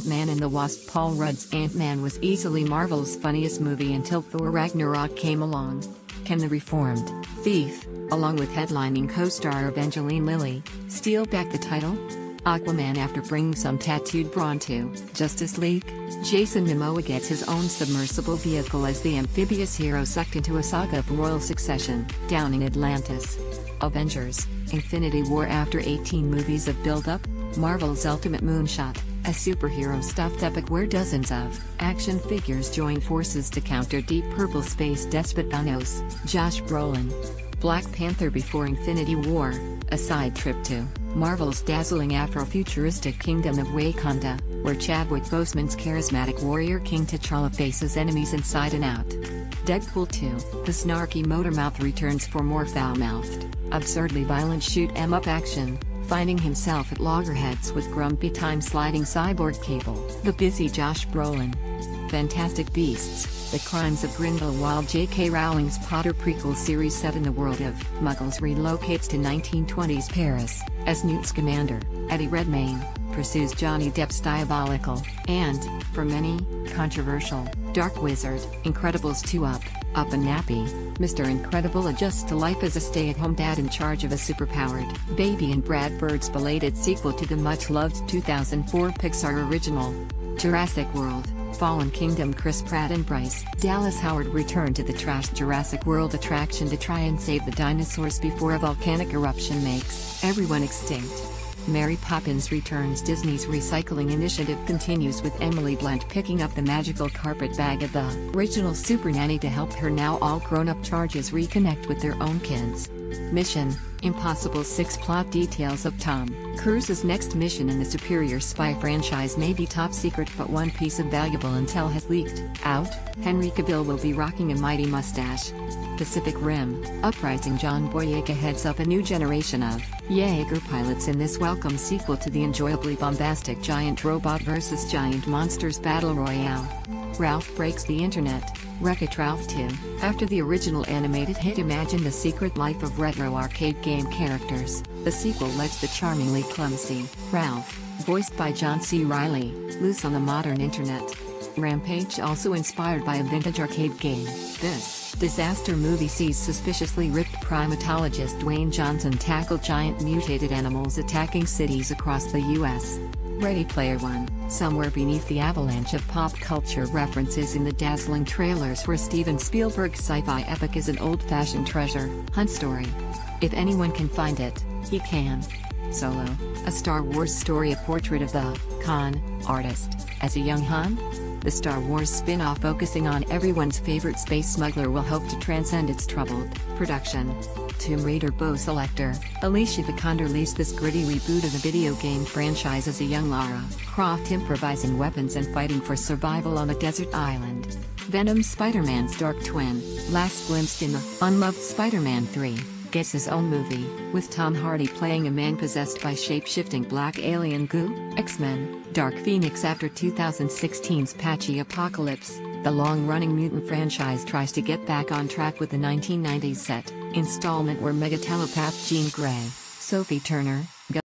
Ant-Man and the Wasp. Paul Rudd's Ant-Man was easily Marvel's funniest movie until Thor Ragnarok came along. Can the reformed Thief, along with headlining co-star Evangeline Lilly, steal back the title? Aquaman. After bringing some tattooed brawn to Justice League, Jason Momoa gets his own submersible vehicle as the amphibious hero sucked into a saga of royal succession, down in Atlantis. Avengers: Infinity War. After 18 movies of build-up, Marvel's ultimate moonshot, a superhero stuffed epic where dozens of action figures join forces to counter Deep Purple space despot Thanos. Josh Brolin. Black Panther. Before Infinity War, a side trip to Marvel's dazzling Afro-futuristic kingdom of Wakanda, where Chadwick Boseman's charismatic warrior King T'Challa faces enemies inside and out. Deadpool 2, the snarky Motormouth returns for more foul-mouthed, absurdly violent shoot-'em-up action, finding himself at loggerheads with grumpy time-sliding cyborg Cable. The busy Josh Brolin. Fantastic Beasts: The Crimes of Grindelwald. J.K. Rowling's Potter prequel series set in the world of Muggles relocates to 1920s Paris, as Newt Scamander, Eddie Redmayne, pursues Johnny Depp's diabolical, and, for many, controversial, Dark Wizard. Incredibles 2. Up and Nappy. Mr. Incredible adjusts to life as a stay-at-home dad in charge of a superpowered baby in Brad Bird's belated sequel to the much-loved 2004 Pixar original, Jurassic World: Fallen Kingdom. Chris Pratt and Bryce Dallas Howard return to the trashed Jurassic World attraction to try and save the dinosaurs before a volcanic eruption makes everyone extinct. Mary Poppins Returns. Disney's recycling initiative continues, with Emily Blunt picking up the magical carpet bag of the original Super Nanny to help her now all grown-up charges reconnect with their own kids. Mission: Impossible 6. Plot details of Tom Cruise's next mission in the superior spy franchise may be top secret, but one piece of valuable intel has leaked out. Henry Cavill will be rocking a mighty mustache. Pacific Rim Uprising. John Boyega heads up a new generation of Jaeger pilots in this welcome sequel to the enjoyably bombastic Giant Robot vs. Giant Monsters Battle Royale. Ralph Breaks the Internet. Wreck-It Ralph 2. After the original animated hit Imagine the Secret Life of retro arcade game characters, the sequel lets the charmingly clumsy Ralph, voiced by John C. Reilly, loose on the modern internet. Rampage. Also inspired by a vintage arcade game, this disaster movie sees suspiciously ripped primatologist Dwayne Johnson tackle giant mutated animals attacking cities across the U.S. Ready Player One. Somewhere beneath the avalanche of pop culture references in the dazzling trailers for Steven Spielberg's sci-fi epic is an old-fashioned treasure hunt story. If anyone can find it, he can. Solo, a Star Wars story, a portrait of the con artist as a young Han. The Star Wars spin-off focusing on everyone's favorite space smuggler will hope to transcend its troubled production. Tomb Raider. Bow Selector. Alicia Vikander leads this gritty reboot of the video game franchise as a young Lara Croft, improvising weapons and fighting for survival on a desert island. Venom. Spider-Man's dark twin, last glimpsed in the unloved Spider-Man 3, gets his own movie, with Tom Hardy playing a man possessed by shape-shifting black alien goo. X-Men. Dark Phoenix. After 2016's patchy apocalypse, the long-running mutant franchise tries to get back on track with the 1990s set installment where mega telepath Jean Grey, Sophie Turner,